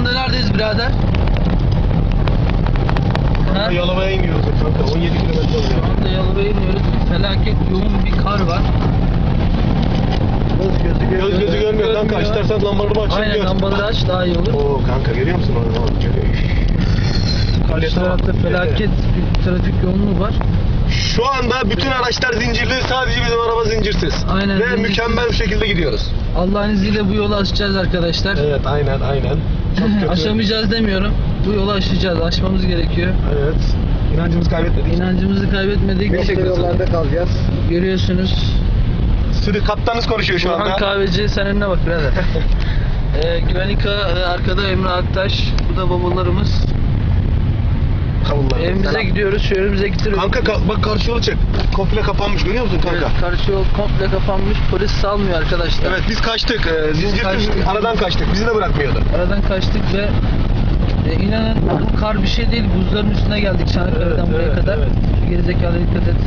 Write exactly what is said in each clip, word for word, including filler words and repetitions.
anda neredeyiz birader? Ha? Yalova'ya iniyoruz kanka. on yedi kilometre oluyor. Şu anda Yalova'ya iniyoruz. Felaket yoğun bir kar var. Göz gözü görmüyor. Göz gözü görmüyor kanka. İstersen lambaları aç. Aynen, lambaları aç, daha iyi olur. Oo kanka, görüyor musun orada? Karşı tarafta felaket bir trafik yoğunluğu var. Şu anda bütün araçlar zincirli, sadece bizim araba zincirsiz. Aynen, ve zincirsiz. mükemmel bir şekilde gidiyoruz. Allah'ın izniyle bu yolu aşacağız arkadaşlar. Evet, aynen aynen. Çok kötü. Aşamayacağız demiyorum. Bu yolu aşacağız, aşmamız gerekiyor. Evet. İnancımızı kaybetmedik. İnancımızı kaybetmedik. Bir şekilde yollarda kalacağız. Görüyorsunuz. Sürü kaptanınız konuşuyor şu anda. Burhan Kahveci, sen önüne bak birader. ee, Güvenika e, arkada Emre Aktaş. Bu da babalarımız. Kavullar. Evimize Selam. gidiyoruz. Şu önümüze getiriyoruz. Kanka ka- bak, karşı yolu çek. Komple kapanmış, görüyor musun kanka? Evet, karşı yol komple kapanmış. Polis salmıyor arkadaşlar. Evet, biz kaçtık. Ee, zincirsiz kaçtık. aradan kaçtık. Bizi de bırakmıyordu. Aradan kaçtık ve e, inanın bu kar bir şey değil. Buzların üstüne geldik Çanakkale'den Evet, buraya evet, kadar. evet. Şu gerizekalıya dikkat et.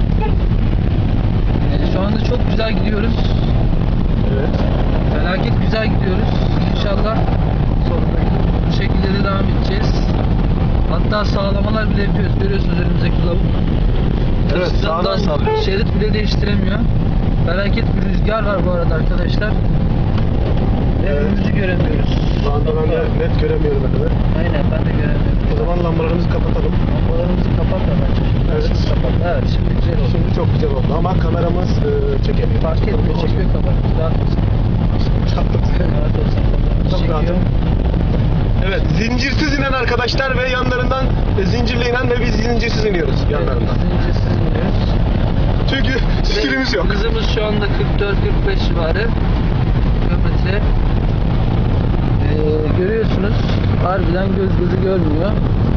E, şu anda çok güzel gidiyoruz. Evet. Felaket güzel gidiyoruz. İnşallah bu şekilde de devam edeceğiz. Hatta sağlamalar bile yapıyoruz. Görüyorsunuz önümüzdeki lavuk. Evet, Hırsızlardan sağdan sağlıyor. şerit bile değiştiremiyor. Felaket bir rüzgar var bu arada arkadaşlar. Ve Evet. önümüzü göremiyoruz. Şu anda ben de net göremiyorum ben de. Aynen, ben de göremiyorum. O zaman lambalarımızı kapatalım. Lambalarımızı kapat da bence. Evet. Şimdi kapat. Evet, şimdi güzel oldu. Şimdi çok güzel oldu ama kameramız e, çekemiyor. Fark etmiyor, çekiyor kamerayı. Rahat olsun. Çattık. Rahat olsun. Kameramız Çok çekiyor. rahatım. Evet, zincirsiz inen arkadaşlar ve yanlarından e, zincirli inen ve biz zincirsiz iniyoruz yanlarından. Evet, zincirsiz iniyoruz. Çünkü stilimiz yok. Hızımız şu anda kırk dört kırk beş civarı kilometre. Ee, görüyorsunuz, harbiden göz gözü görmüyor.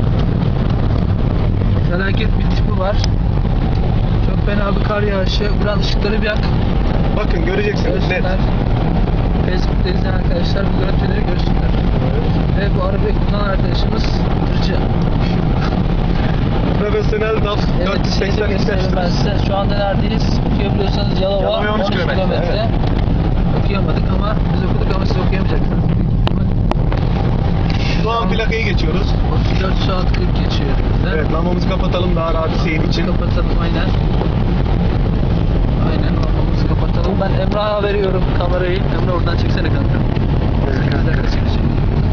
Felaket bir tipi var. Çok fena bir kar yağışı. Biraz ışıkları bir yak. Bakın, göreceksiniz net. Görsünler. Facebook'ta izleyen arkadaşlar bu görüntüleri görsünler. Ve bu arabayı kullanan arkadaşımız tırcı. Profesyonel D A F Evet, dört yüz seksen şeyi de göstereyim ben size. Şu anda neredeyiz? Okuyabiliyorsanız Yalova, Yalova on üç kilometre, evet. Okuyamadık ama biz okuduk ama siz okuyamayacaksınız. Şu an plakayı geçiyoruz. otuz dört saat kırk geçiyor elimizde. Evet, lambamızı kapatalım daha rahat seyir için. Kapatalım aynen. Aynen, lambamızı kapatalım. Ben Emrah'a veriyorum kamerayı. Emrah oradan çeksene kanka. sekiz dakika çekecek.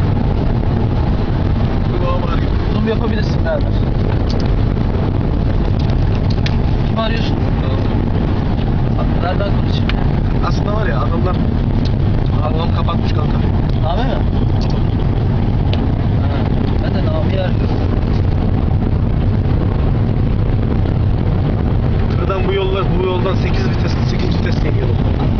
Zoom yapabilirsin beraber. Kim arıyorsun? Ver ben konuşayım. Aslında var ya, adamlar adam kapatmış kanka. Name mi? Ha, ben de Nami'yi arıyorum. Buradan bu yollar, bu yoldan sekiz vites, sekiz vites geliyor.